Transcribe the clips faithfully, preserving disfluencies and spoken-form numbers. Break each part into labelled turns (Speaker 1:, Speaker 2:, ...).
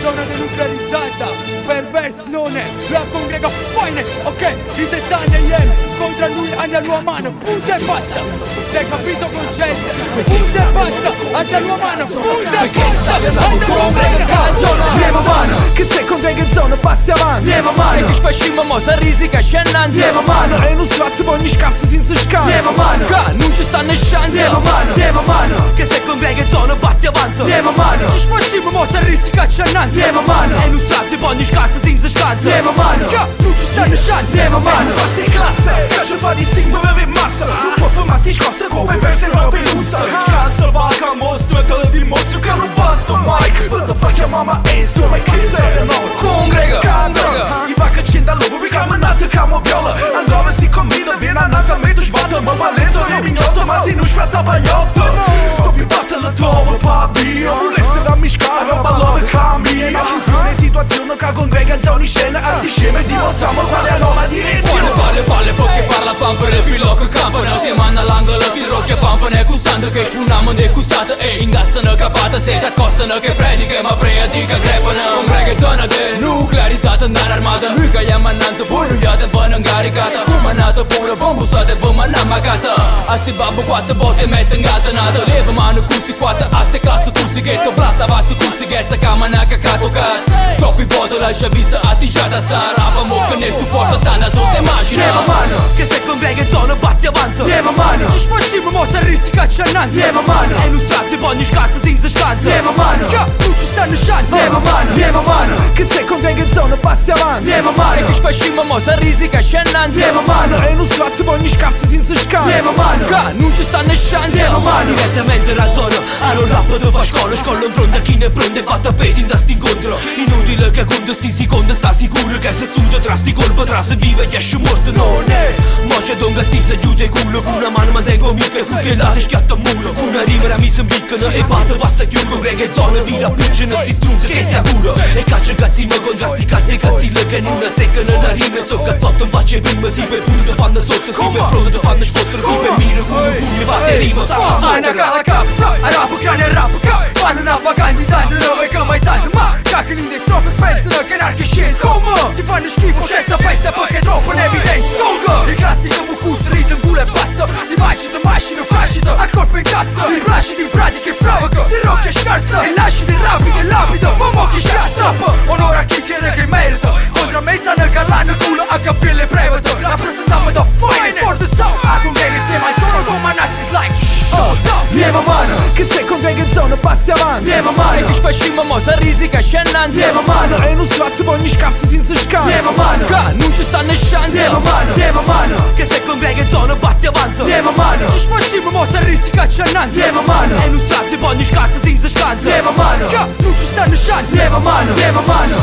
Speaker 1: zona denuclearizzata, perversione, la congrega finest, ok? I testane ieri, contro lui hanno la mano, punta e basta. Sei capito concetto? Punta e basta, hanno la mano, punta e basta.
Speaker 2: Congrega canzone, andiamo mano, che se congrega in zona passi avanti. Andiamo mano,
Speaker 3: e che facciamo mo sa risica scendendo.
Speaker 2: Andiamo mano, e non sfazzo ogni scazzo senza scazzo. Andiamo mano,
Speaker 3: che non ci stanno chance.
Speaker 2: Andiamo mano, andiamo mano, che se congrega in zona passi avanti. Andiamo mano,
Speaker 1: che facciamo mo sa risica scendendo.
Speaker 2: Andiamo mano,
Speaker 3: e non sfazzo ogni scazzo senza scazzo.
Speaker 2: Andiamo mano,
Speaker 1: che non ci stanno chance.
Speaker 2: Andiamo mano, fatti classe, che ci fa distingue beve massa. Non può fermarsi scosse come verse robe russa. Scazzo vaca mostro, te lo dimostro che non basta Mike. What the fuck your mama is, so my kids are no
Speaker 3: congrega
Speaker 2: canzone. I vaca cinta lobo, vi camminate camo viola. Andava si combina, viene annanzamento sbatta. Ma palezzo e mignotto, ma si non sfratta bagnotto. Troppi batte la tova, papio. Non lesse da mi scarra, roba love cammina. Funzione situazione che congrega zoni scena. Anzi sceme dimostriamo qual è la nuova direzione.
Speaker 3: Palle, palle, poche parla pampere, filo che campano. Si manna l'angolo, si rocchia pampane. Custando che sfunamo de custate e ingassano capata. Se s'accostano che prediche, ma predica crepano. Un reggaeton de nuclearizzata, andare armata. Mica gli ammannanza, pugliate e vanno incaricata. Fumanata pure, bombo state, fumanamma a casa. A sti babbo quattro botte mette in gatanata. Leva mano custi quattro, a se classo tu si ghetto. Blasta vasto custi ghetto, camana cacato cazzo. Troppi foto l'hai già vista, attiggiata sta rapa. Mo che ne supporta, stanno sotto immagina.
Speaker 2: Andiamo mano, che se congrega in zona basti avanza. Andiamo mano,
Speaker 1: che facciamo mo sa risica scendendo.
Speaker 2: Andiamo mano,
Speaker 3: e non sa se ogni scazzo senza chance.
Speaker 2: Andiamo mano,
Speaker 1: che non ci stanno chance.
Speaker 2: Andiamo mano, andiamo mano, che se congrega in zona passi avanti. Andiamo mano,
Speaker 3: e che facciamo mo sa risica scendendo.
Speaker 2: Andiamo mano, e non sfazzo ogni scazzo senza scazzo. Andiamo mano,
Speaker 3: che non ci stanno chance.
Speaker 2: Andiamo mano,
Speaker 3: direttamente da zona. Aro rap dove fa scuola, scuola in fronte a chi ne prende. Fa tappeti in da st'incontro. Inutile che conto sti secondi, sta sicuro che se studia tra sti colpo, tra se vive e esce morto. Non è, mo c'è donga sti se chiude culo. Con una mano mantengo mica, su che la te schiatta a muro. Una rima mi si imbiccano e batte passa chiudo. Congrega in zona, vira puccino, sti strunze che sia culo. E caccia cazzi ma contra sti cazzi e cazzille che non azzeccano la rima. So cazzotto in faccia e prima, si per punto fanno sotto, si per fronte fanno sfottere, si per miro culo, culo fate rima.
Speaker 1: Fai una cala cap, a rap cane e rap cap. Fanno una vacanti tanto dove che mai tanto. Ma cacano in de strofe pensano che narche scienza. Come? Si fanno schifo, c'è sta festa perché è troppo in evidenza. Songo, il classico mucus, ritmo, culo e basta. Si vacita, macina, fascita, a corpo in casta. I placidi in pratica e fravaco, sti rocce scarsa. E lasci di rapido e lapido, famo chi scia strappa. Onora a chi chiede che merito. Contra me stanno callando culo a capire preveto. Rappresentiamo da finest for the sound. A congrega insieme al sono come nassis like oh no.
Speaker 2: Andiamo mano, che se congrega in zona passi avanti. Andiamo mano,
Speaker 3: e che facciamo mo sa risica scendendo.
Speaker 2: Andiamo mano, e non sfazzo ogni scazzo senza scazzo. Andiamo mano,
Speaker 3: che non ci stanno chance.
Speaker 2: Andiamo mano, andiamo mano, che se congrega in zona basti avanza. Andiamo mano,
Speaker 1: che facciamo mo sa risica scendendo.
Speaker 2: Andiamo mano,
Speaker 3: e non sa se ogni scazzo senza chance.
Speaker 2: Andiamo mano,
Speaker 1: che non ci stanno chance.
Speaker 2: Andiamo mano, andiamo mano,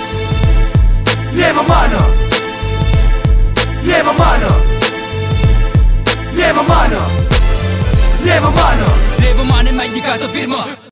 Speaker 2: andiamo mano, andiamo mano, andiamo mano, andiamo mano.
Speaker 3: Levo mano e mai indicato firma.